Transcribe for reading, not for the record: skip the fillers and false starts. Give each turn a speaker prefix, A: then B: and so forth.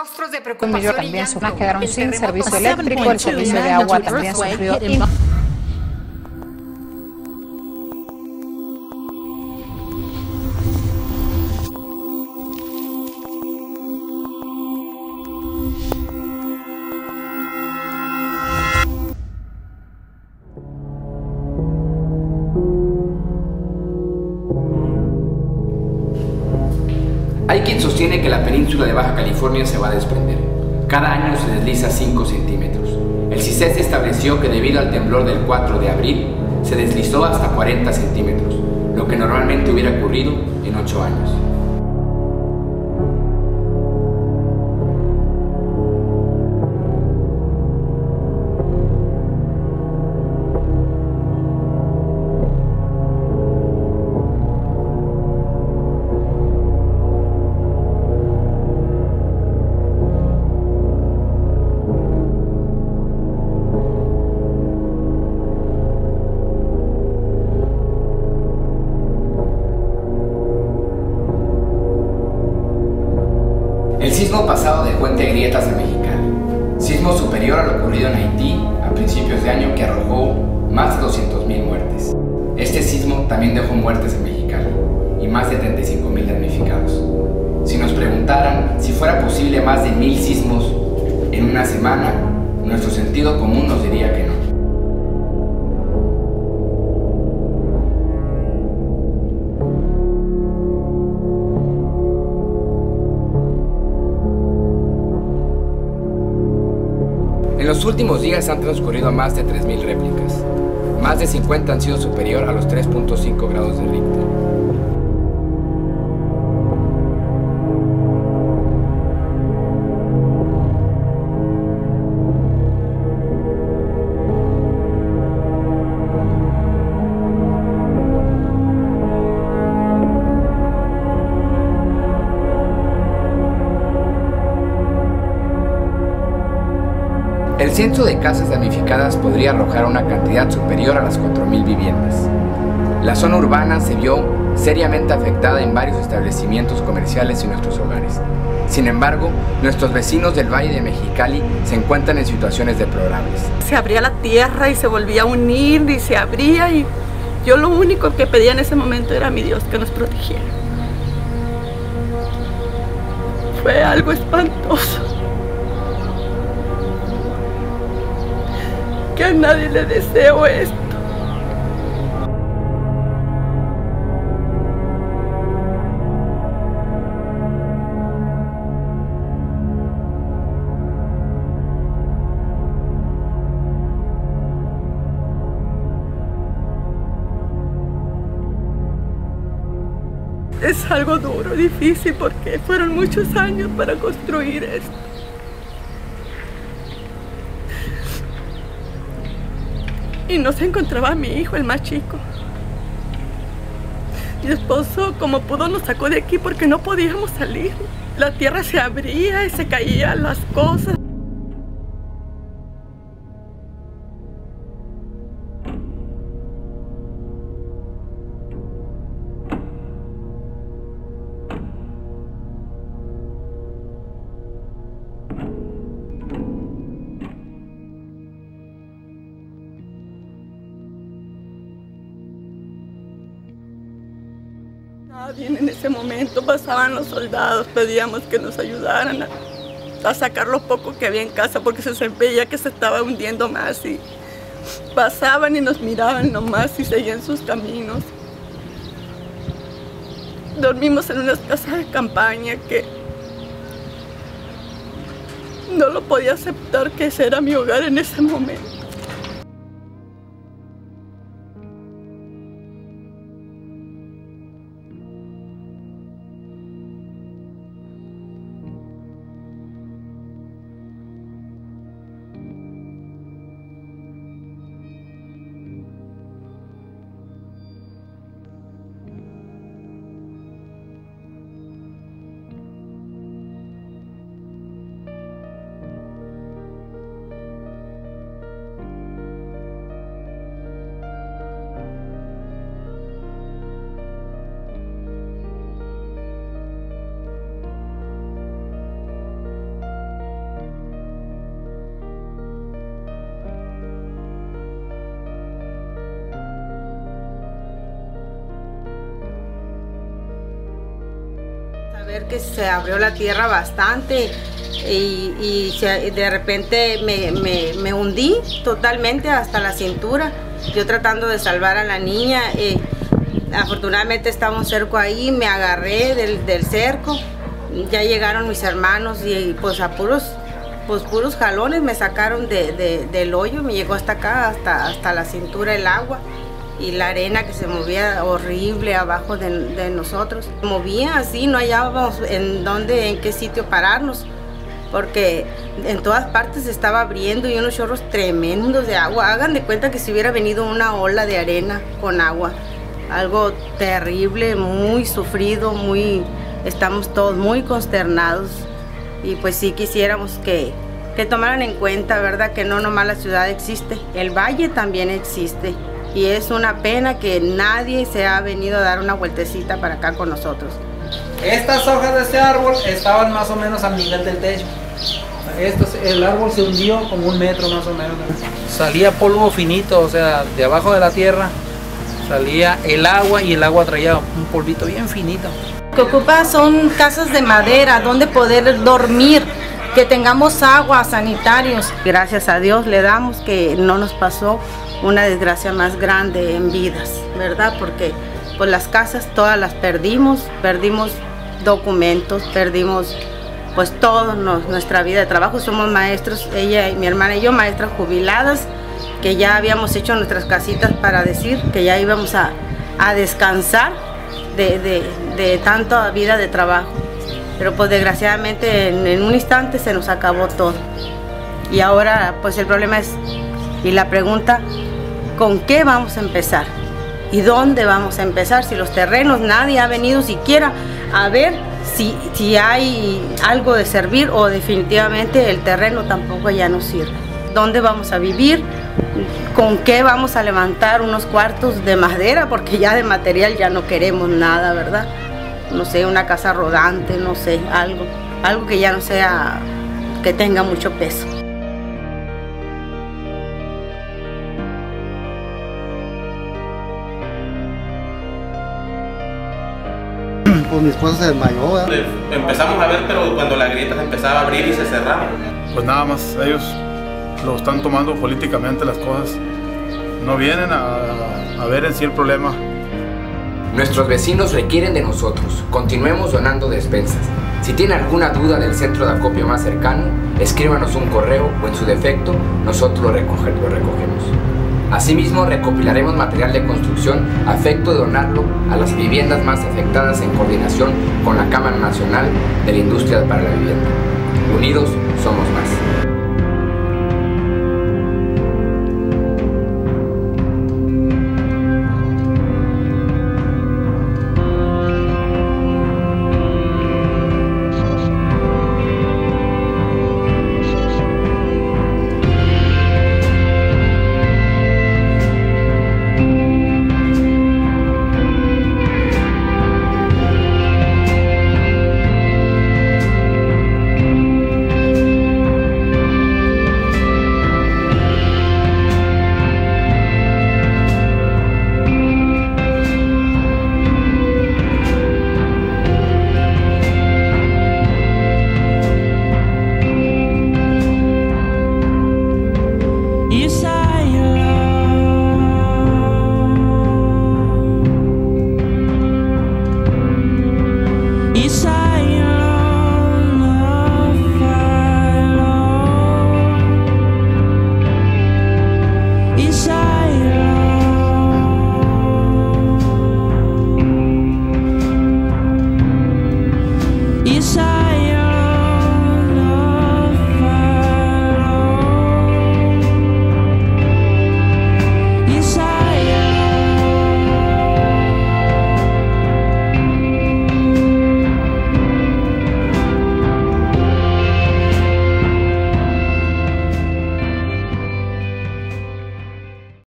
A: rostros de
B: Millón
A: preocupación y
B: también
A: llanto.
B: quedaron
A: El
B: sin
A: terremoto
B: servicio eléctrico, el servicio de agua también sufrió.
C: Hay quien sostiene que la península de Baja California se va a desprender. Cada año se desliza 5 centímetros. El CICES estableció que debido al temblor del 4 de abril, se deslizó hasta 40 centímetros, lo que normalmente hubiera ocurrido en 8 años. El sismo pasado dejó entre grietas a Mexicali, sismo superior a lo ocurrido en Haití a principios de año que arrojó más de 200,000 muertes. Este sismo también dejó muertes en Mexicali y más de 35,000 damnificados. Si nos preguntaran si fuera posible más de 1,000 sismos en una semana, nuestro sentido común nos diría que no. En los últimos días han transcurrido más de 3,000 réplicas. Más de 50 han sido superior a los 3.5 grados de Richter. El censo de casas damnificadas podría arrojar una cantidad superior a las 4,000 viviendas. La zona urbana se vio seriamente afectada en varios establecimientos comerciales y nuestros hogares. Sin embargo, nuestros vecinos del Valle de Mexicali se encuentran en situaciones deplorables.
D: Se abría la tierra y se volvía a unir y se abría, y yo lo único que pedía en ese momento era a mi Dios que nos protegiera. Fue algo espantoso. Que a nadie le deseo esto. Es algo duro, difícil, porque fueron muchos años para construir esto. Y no se encontraba mi hijo, el más chico. Mi esposo, como pudo, nos sacó de aquí porque no podíamos salir. La tierra se abría y se caían las cosas. Nadie en ese momento. Pasaban los soldados, pedíamos que nos ayudaran a sacar lo poco que había en casa porque se veía que se estaba hundiendo más, y pasaban y nos miraban nomás y seguían sus caminos. Dormimos en unas casas de campaña que no lo podía aceptar, que ese era mi hogar en ese momento.
A: ver que se abrió la tierra bastante y de repente me hundí totalmente hasta la cintura, yo tratando de salvar a la niña. Afortunadamente estaba un cerco ahí, me agarré del cerco, ya llegaron mis hermanos y pues a puros jalones me sacaron del hoyo, me llegó hasta acá, hasta la cintura el agua. Y la arena que se movía horrible abajo de nosotros. Se movía así, no hallábamos en qué sitio pararnos, porque en todas partes se estaba abriendo y unos chorros tremendos de agua. Hagan de cuenta que si hubiera venido una ola de arena con agua. Algo terrible, muy sufrido, estamos todos muy consternados. Y pues sí quisiéramos que tomaran en cuenta, ¿verdad? Que no nomás la ciudad existe, el valle también existe. Y es una pena que nadie se ha venido a dar una vueltecita para acá con nosotros.
E: Estas hojas de este árbol estaban más o menos al nivel del techo. El árbol se hundió como 1 metro más o menos. Salía polvo finito, o sea, de abajo de la tierra salía el agua y el agua traía un polvito bien finito.
A: Lo que ocupa son casas de madera donde poder dormir, que tengamos agua, sanitarios. Gracias a Dios le damos que no nos pasó una desgracia más grande en vidas, ¿verdad? Porque pues las casas todas las perdimos documentos, perdimos pues toda nuestra vida de trabajo. Somos maestros, ella y mi hermana y yo, maestras jubiladas, que ya habíamos hecho nuestras casitas para decir que ya íbamos a descansar de tanta vida de trabajo. Pero pues desgraciadamente en un instante se nos acabó todo. Y ahora pues el problema es, y la pregunta, ¿con qué vamos a empezar? ¿Y dónde vamos a empezar? Si los terrenos, nadie ha venido siquiera a ver si hay algo de servir, o definitivamente el terreno tampoco ya nos sirve. ¿Dónde vamos a vivir? ¿Con qué vamos a levantar unos cuartos de madera? Porque ya de material ya no queremos nada, ¿verdad? No sé, una casa rodante, no sé, algo que ya no sea, que tenga mucho peso.
F: Pues mi esposa se desmayó, ¿verdad?
G: Empezamos a ver, pero cuando la grieta se empezaba a abrir y se cerraba.
H: Pues nada más, ellos lo están tomando políticamente las cosas. No vienen a ver en sí el problema.
C: Nuestros vecinos requieren de nosotros. Continuemos donando despensas. Si tiene alguna duda del centro de acopio más cercano, escríbanos un correo o en su defecto, nosotros lo recogemos. Asimismo, recopilaremos material de construcción a efecto de donarlo a las viviendas más afectadas en coordinación con la Cámara Nacional de la Industria para la Vivienda. Unidos somos más.